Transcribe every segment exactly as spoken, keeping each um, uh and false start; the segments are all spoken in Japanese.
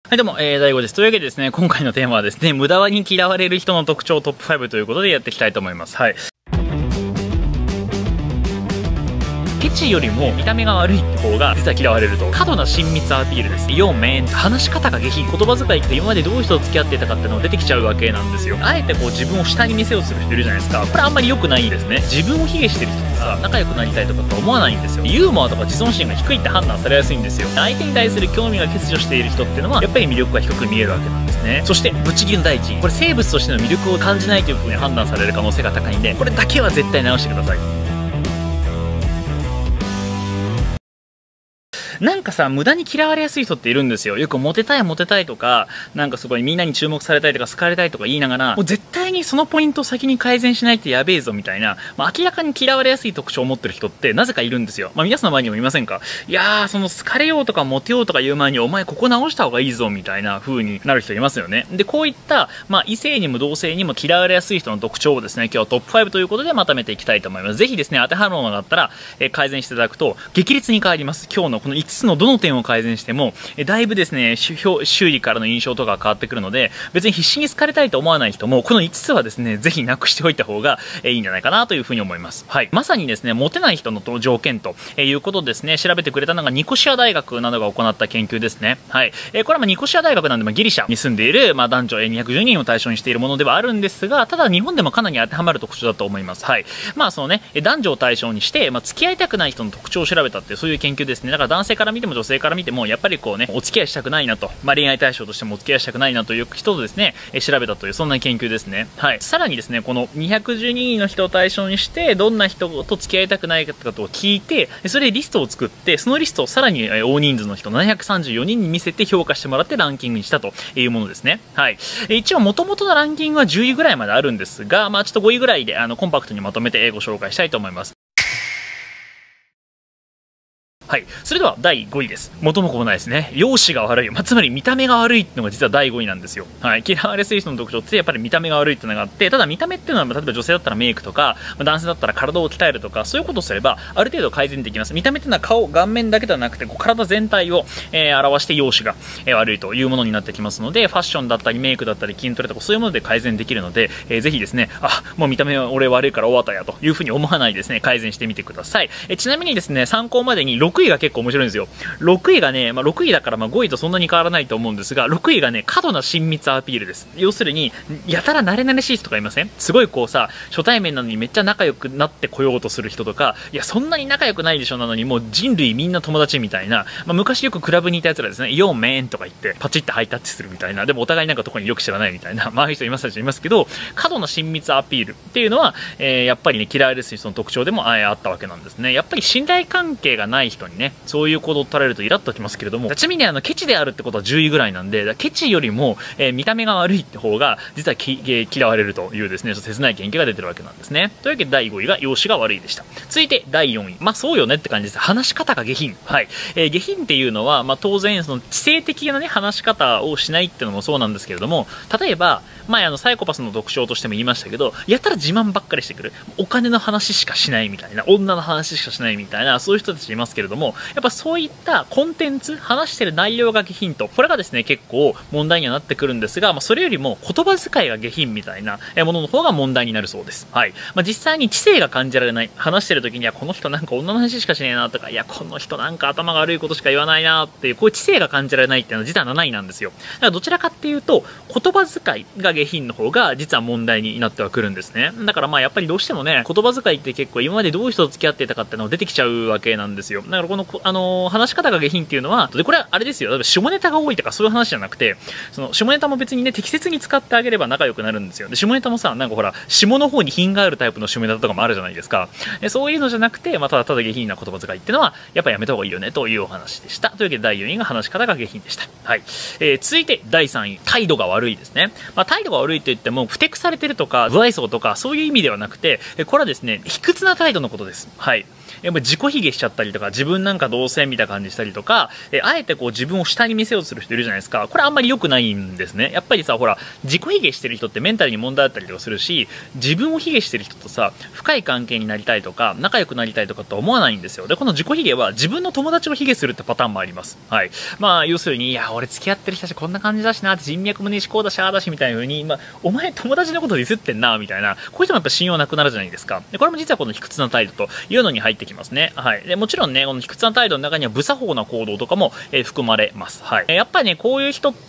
はい、どうも、えー、大悟です。というわけでですね、今回のテーマはですね、無駄に嫌われる人の特徴トップファイブということでやっていきたいと思います。はい。ケチよりも見た目が悪い方が実は嫌われると。過度な親密アピールです。よんめん、話し方が下品。言葉遣いって今までどういう人と付き合ってたかっていうのが出てきちゃうわけなんですよ。あえてこう自分を下に見せようとする人いるじゃないですか。これあんまり良くないんですね。自分を卑下してる人ってさ、仲良くなりたいとかって思わないんですよ。ユーモアとか自尊心が低いって判断されやすいんですよ。相手に対する興味が欠如している人っていうのはやっぱり魅力が低く見えるわけなんですね。そしてぶっちぎりの第一、これ生物としての魅力を感じないという風に判断される可能性が高いんで、これだけは絶対直してください。なんかさ、無駄に嫌われやすい人っているんですよ。よくモテたいモテたいとか、なんかすごいみんなに注目されたいとか好かれたいとか言いながら、もう絶対にそのポイントを先に改善しないとやべえぞみたいな、まあ、明らかに嫌われやすい特徴を持ってる人ってなぜかいるんですよ。まあ皆さんの前にもいませんか？いやー、その好かれようとかモテようとか言う前にお前ここ直した方がいいぞみたいな風になる人いますよね。で、こういった、まあ異性にも同性にも嫌われやすい人の特徴をですね、今日はトップファイブということでまとめていきたいと思います。ぜひですね、当てはまるものがあったら、えー、改善していただくと激烈に変わります。今日のこのいつつのどの点を改善してもえだいぶですね、周囲からの印象とか変わってくるので、別に必死に好かれたいと思わない人もこのいつつはですね、ぜひなくしておいた方がいいんじゃないかなというふうに思います。はい、まさにですね、モテない人の条件ということですね、調べてくれたのがニコシア大学などが行った研究ですね。はい、えこれはまあニコシア大学なんで、まあギリシャに住んでいるまあ男女にひゃくじゅうにんを対象にしているものではあるんですが、ただ日本でもかなり当てはまる特徴だと思います。はい、まあそのね、男女を対象にして、まあ、付き合いたくない人の特徴を調べたっていう、そういう研究ですね。だから男性から見ても女性から見てもやっぱりこうね、お付き合いしたくないなと、まあ、恋愛対象としてもお付き合いしたくないなという人とですね、え調べたというそんな研究ですね。はい、さらにですね、このにひゃくじゅうににんの人を対象にしてどんな人と付き合いたくないかと聞いて、それでリストを作って、そのリストをさらに大人数の人ななひゃくさんじゅうよにんに見せて評価してもらってランキングにしたというものですね。はい、一応元々のランキングはじゅういぐらいまであるんですが、まあちょっとごいぐらいであのコンパクトにまとめてご紹介したいと思います。はい。それではだいごいです。元も子もないですね。容姿が悪い。まあ、つまり見た目が悪いっていうのが実はだいごいなんですよ。はい。嫌われやすい人の特徴ってやっぱり見た目が悪いっていうのがあって、ただ見た目っていうのは例えば女性だったらメイクとか、男性だったら体を鍛えるとか、そういうことをすればある程度改善できます。見た目っていうのは顔、顔面だけではなくて、こう体全体を、えー、表して容姿が、えー、悪いというものになってきますので、ファッションだったりメイクだったり筋トレとかそういうもので改善できるので、えー、ぜひですね、あ、もう見た目は俺悪いから終わったやというふうに思わないですね、改善してみてください。えー、ちなみにですね、参考までにろくいが結構面白いんですよ。ろくいがね、まあ、ろくいだからまあごいとそんなに変わらないと思うんですが、ろくいがね、過度な親密アピールです。要するに、やたら慣れ慣れしい人とかいません？すごいこうさ、初対面なのにめっちゃ仲良くなってこようとする人とか、いや、そんなに仲良くないでしょなのにもう人類みんな友達みたいな、まあ、昔よくクラブにいた奴らですね、よんめんとか言って、パチッとハイタッチするみたいな、でもお互いなんか特によく知らないみたいな、まあ、ああいう人いますたちいますけど、過度な親密アピールっていうのは、えー、やっぱりね、嫌われる人の特徴でもあったわけなんですね。やっぱり信頼関係がない人にね、そういう行動を取られるとイラッときますけれども、ちなみにあのケチであるってことはじゅういぐらいなんで、ケチよりも、えー、見た目が悪いって方が実はき、えー、嫌われるというですね、ちょっと切ない研究が出てるわけなんですね。というわけでだいごいが容姿が悪いでした。続いてだいよんい、まあそうよねって感じです。話し方が下品。はい、えー、下品っていうのは、まあ、当然その知性的なね話し方をしないっていうのもそうなんですけれども、例えば前あのサイコパスの特徴としても言いましたけど、やったら自慢ばっかりしてくる、お金の話しかしないみたいな、女の話しかしないみたいな、そういう人たちいますけれども、やっぱそういったコンテンツ、話してる内容が下品と、これがですね結構問題にはなってくるんですが、まあ、それよりも言葉遣いが下品みたいなものの方が問題になるそうです。はい、まあ、実際に知性が感じられない、話してる時にはこの人なんか女の話しかしねえなとか、いやこの人なんか頭が悪いことしか言わないなっていう、こういう知性が感じられないっていうのは実はなないなんですよ。だからどちらかっていうと言葉遣いが下品の方が実は問題になってはくるんですね。だからまあやっぱりどうしてもね、言葉遣いって結構今までどういう人と付き合っていたかっていうのが出てきちゃうわけなんですよ。だからこの、あのー、話し方が下品っていうのは、でこれはあれですよ、例えば下ネタが多いとかそういう話じゃなくて、その下ネタも別にね適切に使ってあげれば仲良くなるんですよ。で下ネタもさ、なんかほら下の方に品があるタイプの下ネタとかもあるじゃないですか。でそういうのじゃなくて、まあ、ただただ下品な言葉遣いっていうのはやっぱりやめた方がいいよねというお話でした。というわけでだいよんいが話し方が下品でした。はい、えー、続いてだいさんい、態度が悪いですね。まあ、態度が悪いと言ってもふてくされてるとか不愛想とかそういう意味ではなくて、これはですね卑屈な態度のことです。はい、 やっぱ自己卑下しちゃったりとか、自分なんかどうせみたいな感じしたりとか、えあえてこう自分を下に見せようとする人いるじゃないですか。これあんまり良くないんですね。やっぱりさ、ほら、自己卑下してる人ってメンタルに問題あったりとかするし、自分を卑下してる人とさ、深い関係になりたいとか、仲良くなりたいとかって思わないんですよ。で、この自己卑下は自分の友達を卑下するってパターンもあります。はい。まあ、要するに、いや、俺付き合ってる人たちこんな感じだしなって、人脈もねえし、こうだし、ああだし、みたいな風に、まあ、お前友達のことディスってんな、みたいな、こういう人もやっぱ信用なくなるじゃないですか。で、これも実はこの卑屈な態度というのに入ってきますね。はい。で、もちろんね、この卑屈な態度の中には無作法な行動とかも、えー、含まれます。はい。やっぱりね、こういう人って、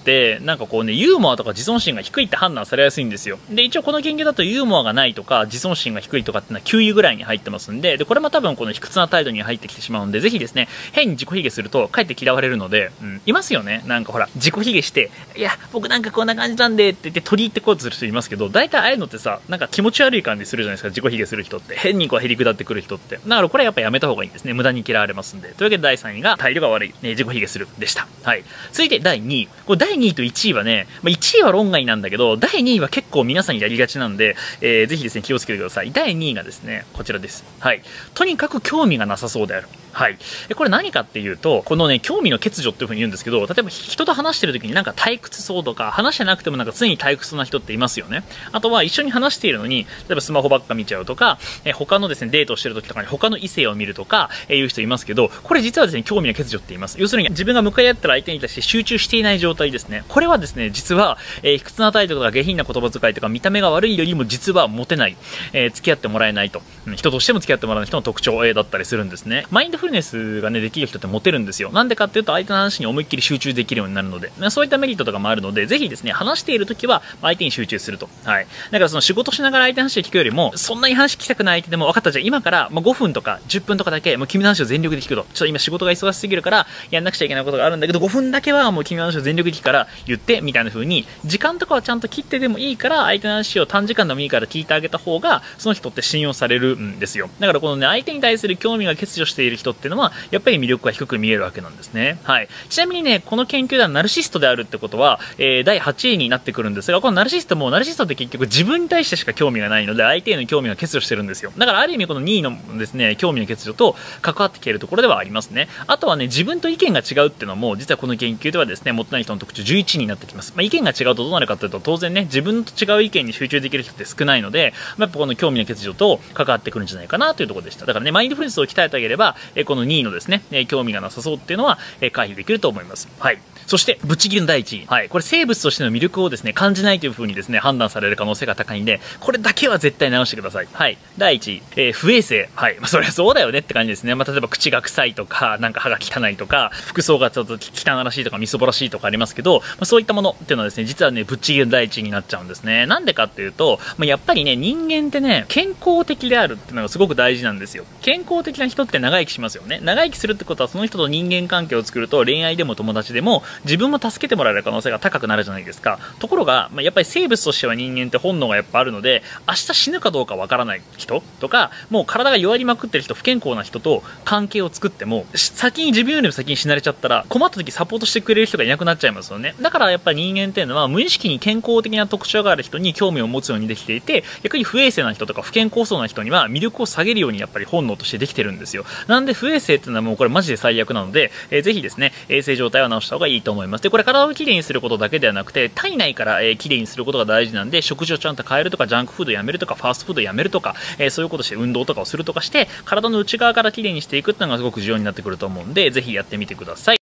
なんかこうね、ユーモアとか自尊心が低いって判断されやすいんですよ。で、一応この研究だとユーモアがないとか、自尊心が低いとかっていうのはきゅういぐらいに入ってますんで、で、これも多分この卑屈な態度に入ってきてしまうんで、ぜひですね、変に自己卑下すると、かえって嫌われるので、うん、いますよね。なんかほら、自己卑下して、いや、僕なんかこんな感じなんでって言って取り入ってこうとする人いますけど、大体ああいうのってさ、なんか気持ち悪い感じするじゃないですか、自己卑下する人って。変にこうへりくだってくる人って。だからこれはやっぱやめた方がいいんですね。無駄に嫌われますんで。というわけでだいさんいが態度が悪い、ね、自己卑下するでした。はい。続いてだいにい。これだいにいといちいはね、まあ、いちいは論外なんだけど、だいにいは結構皆さんやりがちなんで、えー、ぜひですね、気をつけてください。だいにいがですね、こちらです。はい。とにかく興味がなさそうである。はい。これ何かっていうと、このね、興味の欠如っていう風に言うんですけど、例えば人と話してる時になんか退屈そうとか、話してなくてもなんか常に退屈な人っていますよね。あとは一緒に話しているのに、例えばスマホばっか見ちゃうとか、え他のですね、デートしてる時とかに他の異性を見るとか、えいう人いますけど、これ実はですね、興味の欠如って言います。要するに自分が向かい合ったら相手に対して集中していない状態ですね。これはですね、実は、えー、卑屈な態度とか下品な言葉遣いとか見た目が悪いよりも実はモテない、えー、付き合ってもらえないと、うん、人としても付き合ってもらう人の特徴、えー、だったりするんですね。マインドフルネスがね、できる人ってモテるんですよ。なんでかっていうと、相手の話に思いっきり集中できるようになるので、そういったメリットとかもあるので、ぜひですね、話している時は相手に集中すると。はい。だからその仕事しながら相手の話を聞くよりも、そんなに話聞きたくない相手でも、分かった、じゃあ今からごふんとかじゅっぷんとかだけ、もう君の話を全力で聞くと。ちょっと今仕事が忙しすぎるから、やんなくちゃいけないことがあるんだけど、ごふんだけはもう君の話を全力で聞くから言って、みたいな風に、時間とかはちゃんと切ってでもいいから、相手の話を短時間でもいいから聞いてあげた方が、その人って信用されるんですよ。だからこのね、相手に対する興味が欠如している人っていうのは、やっぱり魅力が低く見えるわけなんですね。はい。ちなみにね、この研究ではナルシストであるってことは、えー、だいはちいになってくるんですが、このナルシストも、ナルシストって結局自分に対してしか興味がないので、相手への興味が欠如してるんですよ。だからある意味このにいのですね、興味の欠如と関わってきているところではありますね。あとはね、自分と意見が違うっていうのも、実はこの研究ではですね、持ってない人の特徴じゅういちいになってきます。まあ、意見が違うとどうなるかというと、当然ね、自分と違う意見に集中できる人って少ないので、まあ、やっぱこの興味の欠如と関わってくるんじゃないかなというところでした。だからね、マインドフルネスを鍛えてあげれば、えこのにいのですね、興味がなさそうっていうのは、え回避できると思います。はい。そして、ぶっちぎりのだいいちい。はい。これ生物としての魅力をですね、感じないという風にですね、判断される可能性が高いんで、これだけは絶対直してください。はい。だいいちい。えー、不衛生。はい。まあ、そりゃそうだよねって感じですね。まあ、例えば口が臭いとか、なんか歯が汚いとか、服装がちょっと汚らしいとか、みそぼらしいとかありますけど、まあ、そういったものっていうのはですね、実はね、ぶっちぎりのだいいちいになっちゃうんですね。なんでかっていうと、まあ、やっぱりね、人間ってね、健康的であるっていうのがすごく大事なんですよ。健康的な人って長生きしますよね。長生きするってことは、その人と人間関係を作ると、恋愛でも友達でも、自分も助けてもらえる可能性が高くなるじゃないですか。ところが、まあ、やっぱり生物としては人間って本能がやっぱあるので、明日死ぬかどうかわからない人とか、もう体が弱りまくってる人、不健康な人と関係を作っても、先に自分よりも先に死なれちゃったら、困った時サポートしてくれる人がいなくなっちゃいますよね。だからやっぱり人間っていうのは、無意識に健康的な特徴がある人に興味を持つようにできていて、逆に不衛生な人とか不健康そうな人には魅力を下げるようにやっぱり本能としてできてるんですよ。なんで不衛生っていうのはもうこれマジで最悪なので、えー、ぜひですね、衛生状態は直した方がいいと思います。で、これ体をきれいにすることだけではなくて、体内から、えー、きれいにすることが大事なんで、食事をちゃんと変えるとか、ジャンクフードやめるとか、ファーストフードやめるとか、えー、そういうことして運動とかをするとかして、体の内側からきれいにしていくっていうのがすごく重要になってくると思うんで、ぜひやってみてください。